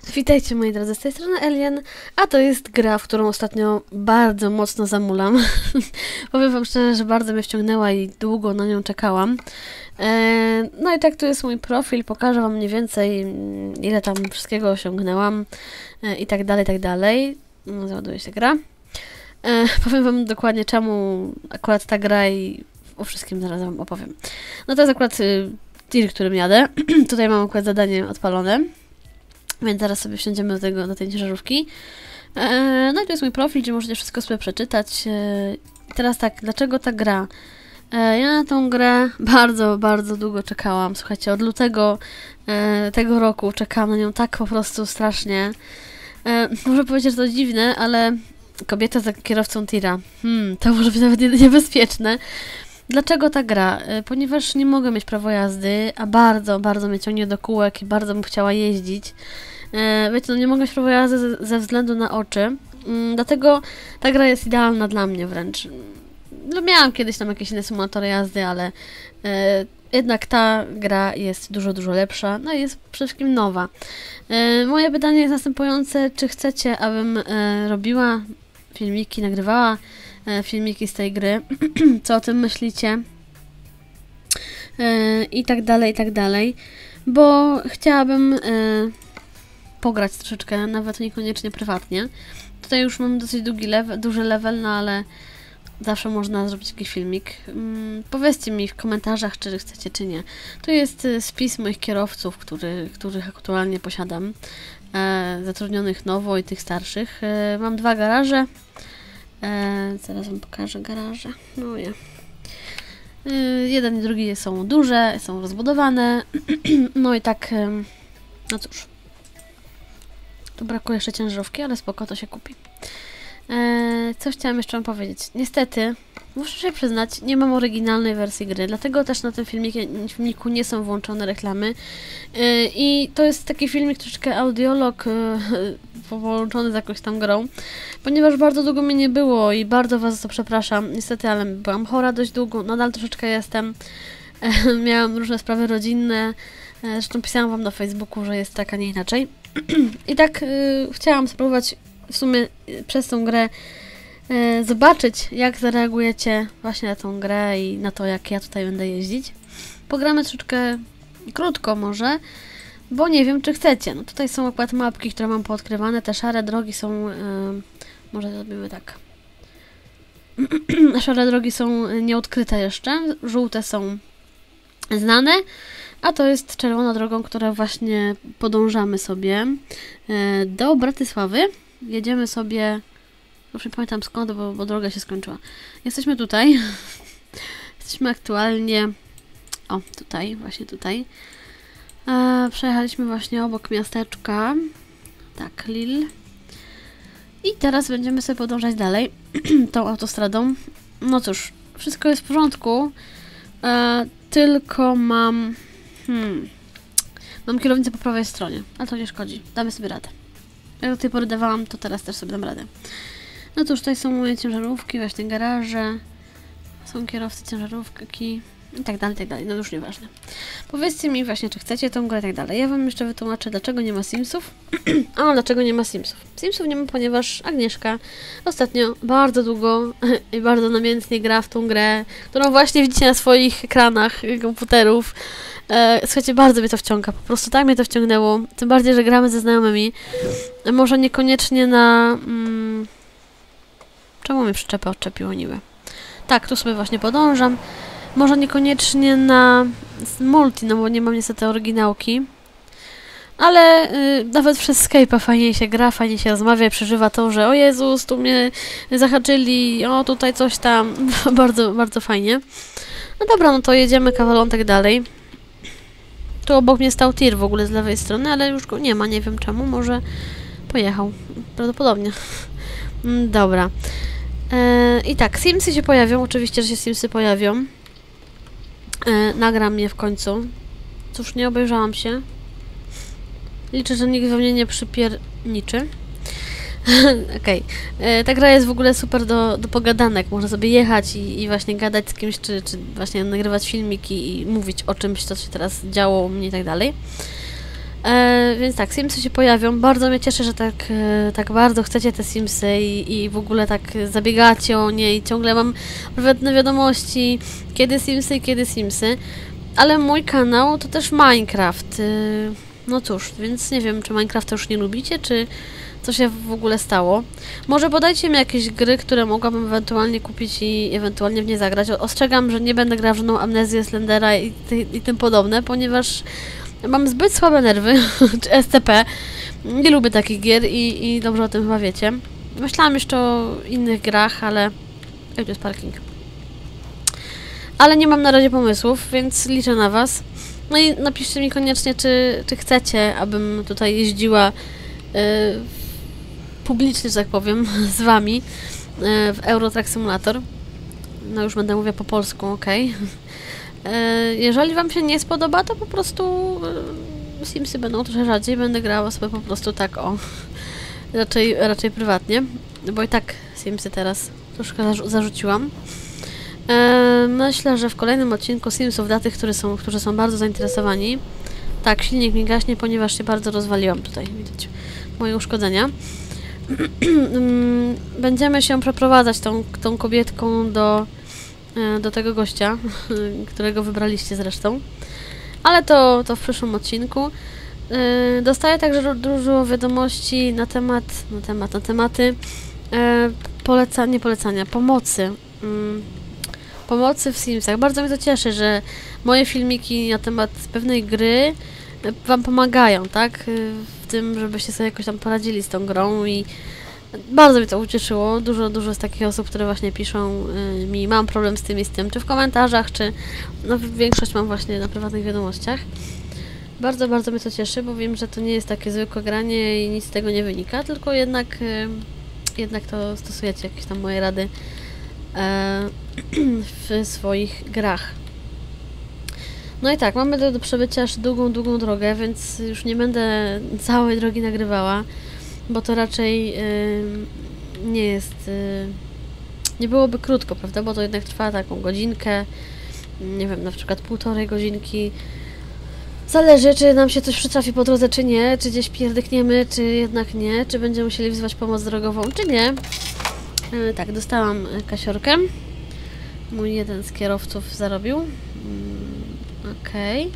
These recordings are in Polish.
Witajcie moi drodzy, z tej strony Alien, a to jest gra, w którą ostatnio bardzo mocno zamulam. Powiem wam szczerze, że bardzo mnie wciągnęła i długo na nią czekałam. No i tak, tu jest mój profil, pokażę wam mniej więcej, ile tam wszystkiego osiągnęłam i tak dalej, i tak dalej. No, załaduje się gra. Powiem wam dokładnie, czemu akurat ta gra i o wszystkim zaraz wam opowiem. No to jest akurat tir, którym jadę. Tutaj mam akurat zadanie odpalone. Więc zaraz sobie wsiądziemy do tej ciężarówki. No i to jest mój profil, gdzie możecie wszystko sobie przeczytać. Teraz tak, dlaczego ta gra? Ja na tą grę bardzo, bardzo długo czekałam. Słuchajcie, od lutego tego roku czekałam na nią tak po prostu strasznie. Muszę powiedzieć, że to dziwne, ale kobieta za kierowcą tira. To może być nawet niebezpieczne. Dlaczego ta gra? Ponieważ nie mogę mieć prawa jazdy, a bardzo, bardzo mnie ciągnie do kółek i bardzo bym chciała jeździć. Wiecie, no nie mogę mieć prawa jazdy ze względu na oczy. Dlatego ta gra jest idealna dla mnie wręcz. No, miałam kiedyś tam jakieś inne symulatory jazdy, ale jednak ta gra jest dużo, dużo lepsza. No i jest przede wszystkim nowa. Moje pytanie jest następujące. Czy chcecie, abym robiła filmiki, nagrywała filmiki z tej gry? Co o tym myślicie? I tak dalej, i tak dalej. Bo chciałabym pograć troszeczkę, nawet niekoniecznie prywatnie. Tutaj już mam dosyć duży level, no ale zawsze można zrobić jakiś filmik. Powiedzcie mi w komentarzach, czy chcecie, czy nie. Tu jest spis moich kierowców, których aktualnie posiadam. Zatrudnionych nowo i tych starszych. Mam 2 garaże. Zaraz wam pokażę garaże. No nie. Jeden i drugi są duże, są rozbudowane. No i tak, no cóż. Tu brakuje jeszcze ciężarówki, ale spoko, to się kupi. Co chciałam jeszcze wam powiedzieć? Niestety, muszę się przyznać, nie mam oryginalnej wersji gry, dlatego też na tym filmiku nie są włączone reklamy. I to jest taki filmik, troszeczkę audiolog połączony z jakąś tam grą, ponieważ bardzo długo mnie nie było i bardzo was za to przepraszam. Niestety, ale byłam chora dość długo, nadal troszeczkę jestem. Miałam różne sprawy rodzinne, zresztą pisałam wam na Facebooku, że jest tak, a nie inaczej. I tak chciałam spróbować w sumie przez tą grę zobaczyć, jak zareagujecie właśnie na tą grę i na to, jak ja tutaj będę jeździć. Pogramy troszeczkę krótko może, bo nie wiem, czy chcecie. No tutaj są akurat mapki, które mam poodkrywane, te szare drogi są... może zrobimy tak. Szare drogi są nieodkryte jeszcze, żółte są znane, a to jest czerwona drogą, którą właśnie podążamy sobie do Bratysławy. Jedziemy sobie, już nie pamiętam skąd, bo droga się skończyła. Jesteśmy tutaj. Jesteśmy aktualnie, o tutaj, właśnie tutaj. Przejechaliśmy właśnie obok miasteczka, tak, Lille. I teraz będziemy sobie podążać dalej tą autostradą. No cóż, wszystko jest w porządku, tylko mam kierownicę po prawej stronie, ale to nie szkodzi, damy sobie radę. Jak do tej pory dawałam, to teraz też sobie dam radę. No to już tutaj są moje ciężarówki, właśnie garaże, są kierowcy ciężarówki i tak dalej, no już nieważne. Powiedzcie mi właśnie, czy chcecie tą grę i tak dalej. Ja wam jeszcze wytłumaczę, dlaczego nie ma Simsów. A dlaczego nie ma Simsów? Simsów nie ma, ponieważ Agnieszka ostatnio bardzo długo i bardzo namiętnie gra w tą grę, którą właśnie widzicie na swoich ekranach komputerów. Słuchajcie, bardzo mnie to wciąga, po prostu tak mnie to wciągnęło, tym bardziej, że gramy ze znajomymi. Może niekoniecznie na... Czemu mnie przyczepę odczepiło niby? Tak, tu sobie właśnie podążam. Może niekoniecznie na multi, no bo nie mam niestety oryginałki. Ale nawet przez Skype'a fajnie się gra, fajnie się rozmawia, przeżywa to, że o Jezus, tu mnie zahaczyli, o tutaj coś tam. Bardzo, bardzo fajnie. No dobra, no to jedziemy kawalątek dalej. Tu obok mnie stał tir w ogóle z lewej strony, ale już go nie ma, nie wiem czemu, może pojechał. Prawdopodobnie. Dobra. I tak, Simsy się pojawią, oczywiście, że się Simsy pojawią. Nagram je w końcu. Cóż, nie obejrzałam się. Liczę, że nikt we mnie nie przypierniczy. Okej. Ta gra jest w ogóle super do pogadanek. Można sobie jechać i właśnie gadać z kimś, czy właśnie nagrywać filmiki i mówić o czymś, co się teraz działo u mnie i tak dalej. Więc tak, Simsy się pojawią. Bardzo mnie cieszy, że tak bardzo chcecie te Simsy i w ogóle tak zabiegacie o nie i ciągle mam prywatne wiadomości, kiedy Simsy i kiedy Simsy. Ale mój kanał to też Minecraft. No cóż, więc nie wiem, czy Minecrafta już nie lubicie, czy co się w ogóle stało. Może podajcie mi jakieś gry, które mogłabym ewentualnie kupić i ewentualnie w nie zagrać. Ostrzegam, że nie będę grał w żadną Amnezję, Slendera i tym podobne, ponieważ mam zbyt słabe nerwy, czy SCP. Nie lubię takich gier i dobrze o tym chyba wiecie. Myślałam jeszcze o innych grach, ale... Ej, tu jest parking. Ale nie mam na razie pomysłów, więc liczę na was. No i napiszcie mi koniecznie, czy chcecie, abym tutaj jeździła publicznie, że tak powiem, z wami w Euro Truck Simulator. No już będę mówiła po polsku, ok. Jeżeli wam się nie spodoba, to po prostu Simsy będą trochę rzadziej, będę grała sobie po prostu tak o. Raczej prywatnie, bo i tak Simsy teraz troszkę zarzuciłam. Myślę, że w kolejnym odcinku Simsów dla tych, którzy są bardzo zainteresowani. Tak, silnik mi gaśnie, ponieważ się bardzo rozwaliłam tutaj, widać moje uszkodzenia. Będziemy się przeprowadzać tą kobietką do tego gościa, którego wybraliście zresztą. Ale to w przyszłym odcinku. Dostaję także dużo wiadomości na tematy pomocy. Pomocy w Simsach. Bardzo mnie to cieszy, że moje filmiki na temat pewnej gry wam pomagają, tak? W tym, żebyście sobie jakoś tam poradzili z tą grą i bardzo mnie to ucieszyło. Dużo jest takich osób, które właśnie piszą mi, mam problem z tym i z tym, czy w komentarzach, czy no, większość mam właśnie na prywatnych wiadomościach. Bardzo mnie to cieszy, bo wiem, że to nie jest takie zwykłe granie i nic z tego nie wynika, tylko jednak to stosujecie jakieś tam moje rady w swoich grach. No i tak, mamy do przebycia aż długą drogę, więc już nie będę całej drogi nagrywała, bo to raczej nie jest... nie byłoby krótko, prawda? Bo to jednak trwa taką godzinkę, nie wiem, na przykład 1,5 godzinki. Zależy, czy nam się coś przytrafi po drodze, czy nie, czy gdzieś pierdykniemy, czy jednak nie, czy będziemy musieli wzywać pomoc drogową, czy nie. Tak, dostałam kasiorkę. Mój jeden z kierowców zarobił. Okej.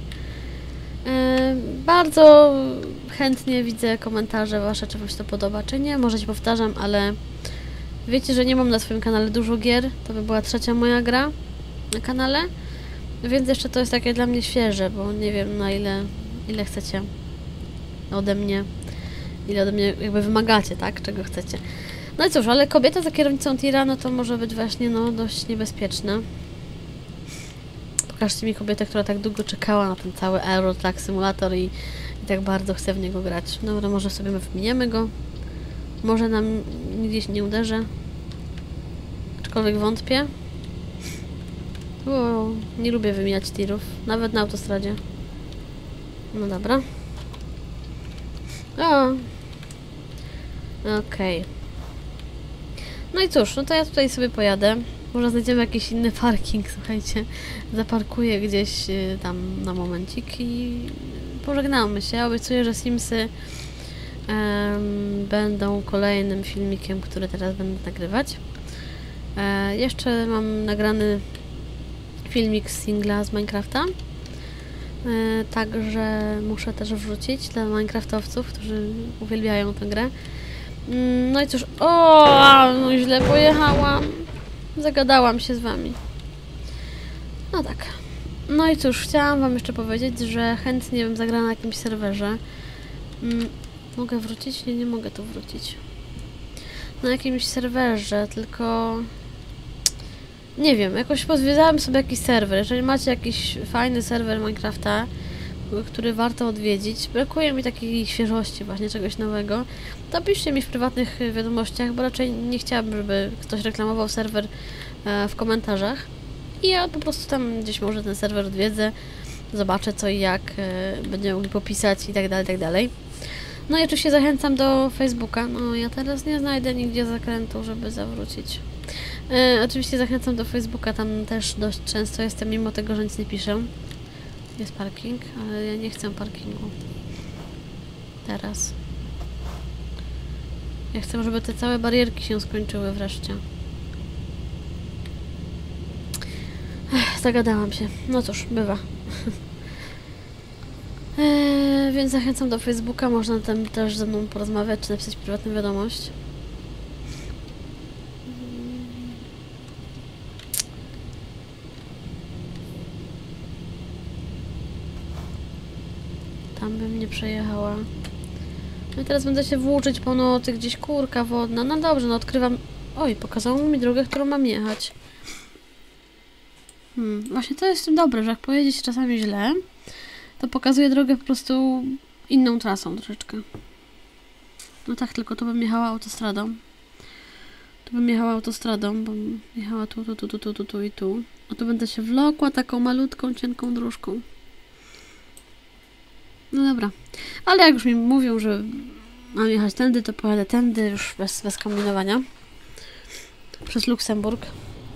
Bardzo chętnie widzę komentarze wasze, czy wam się to podoba, czy nie. Może się powtarzam, ale wiecie, że nie mam na swoim kanale dużo gier. To by była 3. moja gra na kanale. Więc jeszcze to jest takie dla mnie świeże, bo nie wiem na ile chcecie ode mnie, ile ode mnie jakby wymagacie, tak? Czego chcecie. No i cóż, ale kobieta za kierownicą tira, no to może być właśnie, no, dość niebezpieczna. Pokażcie mi kobietę, która tak długo czekała na ten cały Euro Truck Simulator i tak bardzo chce w niego grać. Dobra, może sobie wminiemy go. Może nam gdzieś nie uderzy. Aczkolwiek wątpię. Nie lubię wymijać tirów, nawet na autostradzie. No dobra. Okej. No i cóż, no to ja tutaj sobie pojadę. Może znajdziemy jakiś inny parking, słuchajcie. Zaparkuję gdzieś tam na momencik i pożegnamy się. Obiecuję, że Simsy będą kolejnym filmikiem, który teraz będę nagrywać. Jeszcze mam nagrany filmik z singla z Minecrafta. Także muszę też wrzucić dla Minecraftowców, którzy uwielbiają tę grę. No i cóż, no źle pojechałam. Zagadałam się z wami. No tak. No i cóż, chciałam wam jeszcze powiedzieć, że chętnie bym zagrała na jakimś serwerze. Mogę wrócić? Nie mogę tu wrócić. Na jakimś serwerze, tylko... Nie wiem, jakoś pozwiedzałam sobie jakiś serwer. Jeżeli macie jakiś fajny serwer Minecrafta, który warto odwiedzić, brakuje mi takiej świeżości, właśnie czegoś nowego, to piszcie mi w prywatnych wiadomościach, bo raczej nie chciałabym, żeby ktoś reklamował serwer w komentarzach. I ja po prostu tam gdzieś może ten serwer odwiedzę, zobaczę co i jak, będziemy mogli popisać i tak dalej, tak dalej. No i oczywiście zachęcam do Facebooka. No ja teraz nie znajdę nigdzie zakrętu, żeby zawrócić. Oczywiście zachęcam do Facebooka, tam też dość często jestem, mimo tego, że nic nie piszę. Jest parking, ale ja nie chcę parkingu. Teraz. Ja chcę, żeby te całe barierki się skończyły wreszcie. Zagadałam się. No cóż, bywa. Więc zachęcam do Facebooka. Można tam też ze mną porozmawiać, czy napisać prywatną wiadomość. Tam bym nie przejechała. No i teraz będę się włóczyć po nocy, gdzieś kurka wodna. No dobrze, no odkrywam... Oj, pokazało mi drogę, którą mam jechać. Właśnie to jest dobre, że jak pojedzie się czasami źle, to pokazuje drogę po prostu inną trasą troszeczkę. No tak, tylko tu bym jechała autostradą. Tu bym jechała autostradą, bo jechała tu i tu. A tu będę się wlokła taką malutką, cienką dróżką. No dobra. Ale jak już mi mówią, że mam jechać tędy, to pojadę tędy, już bez kombinowania. Przez Luksemburg.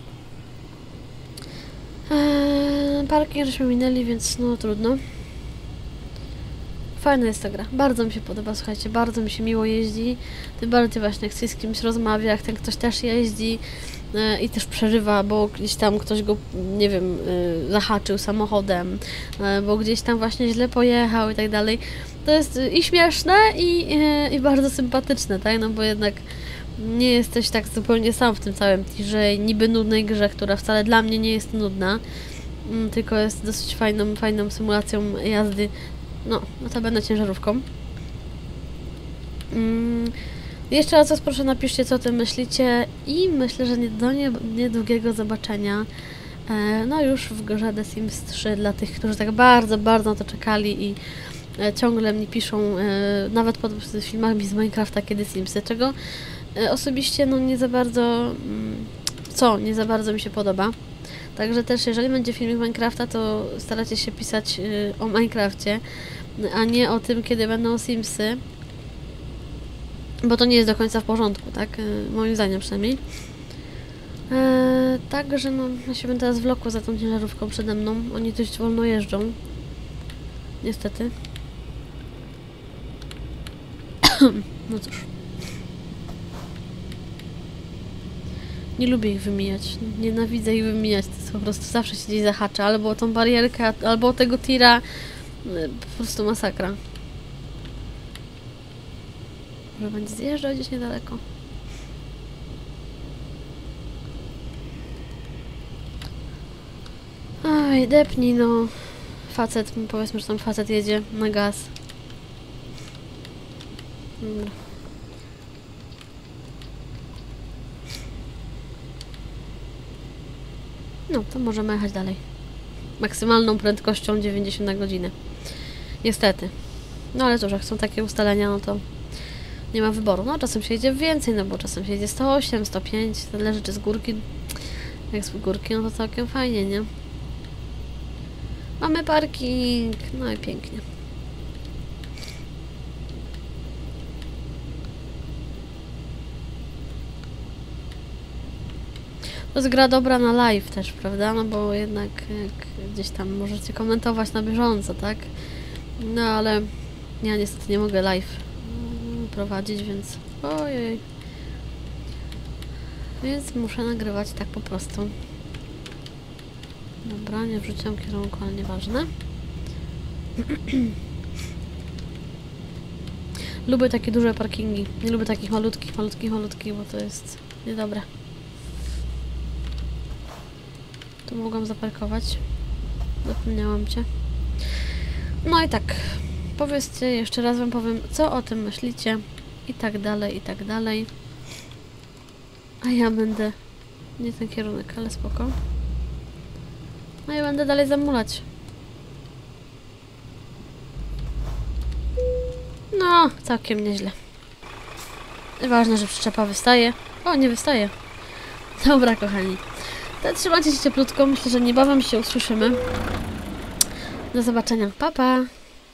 Parking żeśmy minęli, więc no trudno. Fajna jest ta gra. Bardzo mi się podoba, słuchajcie, bardzo mi się miło jeździ. Tym bardziej właśnie jak się z kimś rozmawia, jak ten ktoś też jeździ i też przeżywa, bo gdzieś tam ktoś go, nie wiem, zahaczył samochodem, bo gdzieś tam właśnie źle pojechał i tak dalej. To jest i śmieszne, i bardzo sympatyczne, tak? No bo jednak nie jesteś tak zupełnie sam w tym całym tirze, niby nudnej grze, która wcale dla mnie nie jest nudna, tylko jest dosyć fajną symulacją jazdy. No, notabene ciężarówką. Jeszcze raz was proszę, napiszcie, co o tym myślicie i myślę, że do niedługiego zobaczenia. No już w grze The Sims 3 dla tych, którzy tak bardzo na to czekali i ciągle mi piszą, nawet pod filmami z Minecrafta, kiedy Simsy, czego osobiście no nie za bardzo, nie za bardzo mi się podoba. Także też, jeżeli będzie filmik Minecrafta, to starajcie się pisać o Minecrafcie, a nie o tym, kiedy będą Simsy. Bo to nie jest do końca w porządku, tak? Moim zdaniem przynajmniej. Także no, ja się będę teraz wlokła za tą ciężarówką przede mną. Oni dość wolno jeżdżą. Niestety. No cóż. Nie lubię ich wymijać. Nienawidzę ich wymijać. To jest po prostu zawsze się gdzieś zahacza. Albo o tą barierkę, albo o tego tira. Po prostu masakra. Może będzie zjeżdżał gdzieś niedaleko. Oj, depnij no. Facet, powiedzmy, że tam facet jedzie na gaz. Dobra. No, to możemy jechać dalej. Maksymalną prędkością 90 na godzinę. Niestety. No ale cóż, jak są takie ustalenia, no to nie ma wyboru. No czasem się jedzie więcej, no bo czasem się jedzie 108, 105, zależy czy z górki. Jak z górki, no to całkiem fajnie, nie? Mamy parking, no i pięknie. To jest gra dobra na live też, prawda? No bo jednak jak gdzieś tam możecie komentować na bieżąco, tak? No ale ja niestety nie mogę live prowadzić, więc ojej. Więc muszę nagrywać tak po prostu. Dobra, nie wrzuciłam kierunku, ale nieważne. Lubię takie duże parkingi. Nie lubię takich malutkich, bo to jest niedobre. Tu mogłam zaparkować. Zapomniałam cię. No i tak. Powiedzcie, jeszcze raz wam powiem, co o tym myślicie. I tak dalej, i tak dalej. A ja będę... Nie ten kierunek, ale spoko. No i będę dalej zamulać. No, całkiem nieźle. Ważne, że przyczepa wystaje. O, nie wystaje. Dobra, kochani. To trzymajcie się cieplutko. Myślę, że niebawem się usłyszymy. Do zobaczenia. Pa, pa!